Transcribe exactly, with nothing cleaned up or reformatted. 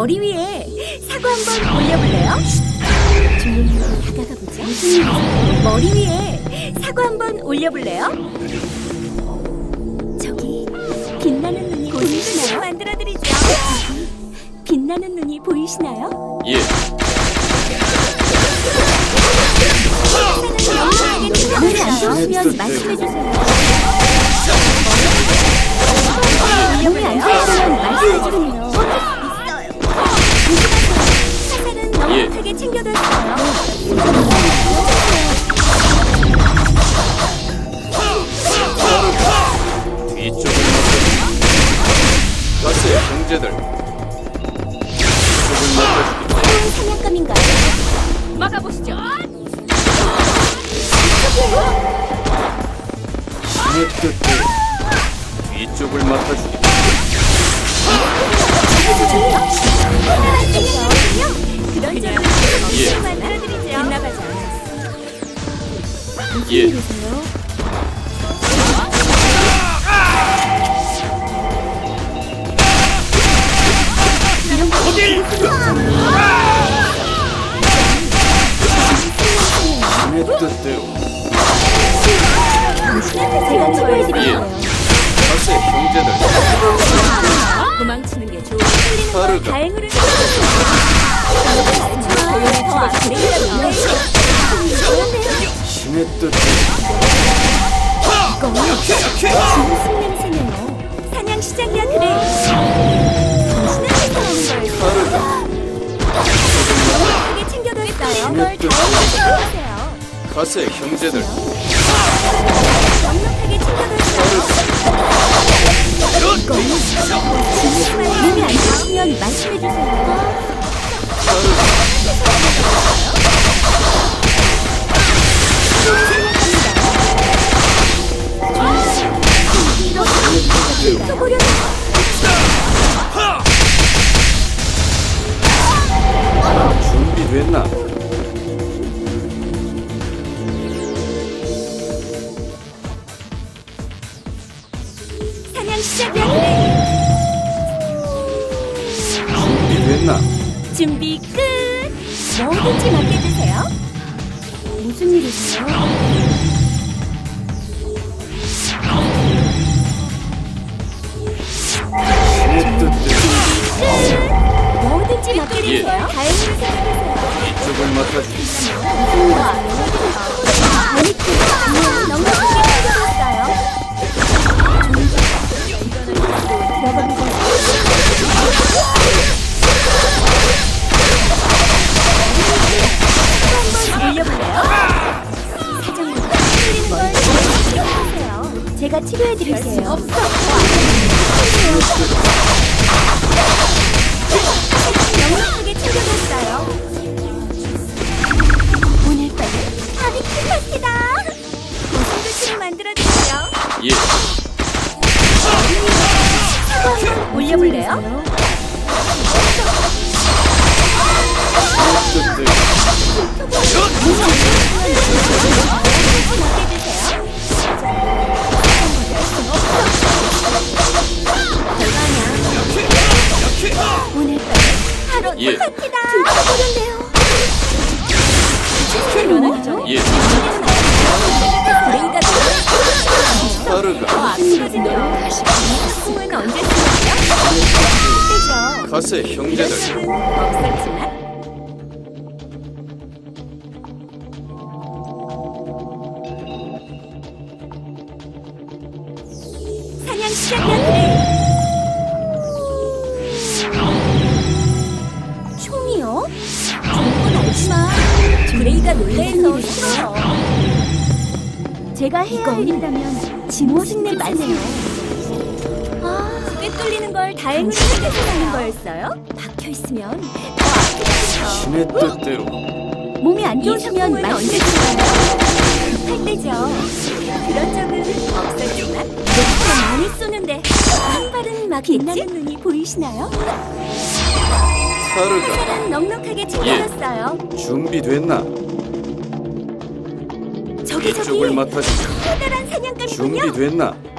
머리 위에 사과 한번 올려볼래요? 조용히 다가가 보자. 무슨 일이세요? 머리 위에 사과 한번 올려볼래요? 저기 빛나는 눈이 보이시나요? 만들어드리죠. 빛나는 눈이 보이시나요? 예. 몸이 안 좋으시면 말씀해주세요. 몸이 안 좋으시면 말씀해주세요. 사과는 넉넉하게 챙겨뒀어요. 뒤쪽을 맡아주기. 가스의 형제들. 뒤쪽을 맡아주기. 새로운 사냥감인가요? 막아보시죠. 신의 뜻대로. 뒤쪽을 맡아주기. 그런 점을 예. 만들어드리죠. 빗나가자. 무슨 예. 일이세요? 이런 거 어딜! 신의 뜻대로. 제가 치료해드릴 예. 거예요. 가스의 형제들. 도망치는 게 좋은 틀리는 걸 다르다. 다행으로 생각했어요. 더 아프리카 신의 뜻대로. 무슨 냄새네요? 사냥 시작이야 그래. 당신은 괜찮은 걸 다르다. 넉넉하게 챙겨뒀어요. 걸 다행으로 생각하세요. 가스의 형제들. 넉넉하게 챙겨뒀어요. 몸이 안 좋으시면 말씀해주세요. 준비됐나? 사냥 시작이야 그래. 준비됐나? 준비 끝. 뭐든지 맡겨주세요. 무슨 일이세요? 신의 뜻대로. 뭐든지 맡겨주세요. 다행으로 생각하세요. 이쪽을 맡아주기. 아니, 넉넉하게 챙겨줬어요. 들어가는 거. 한번 올려볼래요? 사장님, 틀리는 걸 치료해주세요. 제가 치료해드릴게요. 없어. 넉넉하게 챙겨줬어요. 오늘 밤은 바비큐 파티다. 고슴도치로 만들어드리죠. 예. 사과 한번 올려볼래요? 뜻대로. 오늘 밤은 하루 예. 파티다. 들켜버렸네요. 일어나죠? 예. 브레이가 다르가. 아프거든요. 꿈은 언제 쓰나요? 가스의 형제들. 없었지만 사냥 시작이야 그래. 총이요? 정보는 알지만 그레이가 놀래서 싫어요. 제가 해야 할 일이라면 무엇인지 말해요. 아, 집에 뚫리는 걸 다행으로 생각해서 하는 거였어요? 박혀있으면 더 아프겠죠. 신의 뜻대로. 몸이 안 좋으시면 언제 쓰나요? 급할 때죠. 그런 적은 없었지만 목표 많이 쏘는데 한 발은 막겠지? 빛나는 눈이 보이시나요? 다르가. 사랑 넉넉하게 챙겨놨어요. 준비됐나? 저기 저기 이쪽을 맡아주기. 커다란 사냥감이군요. 준비됐나?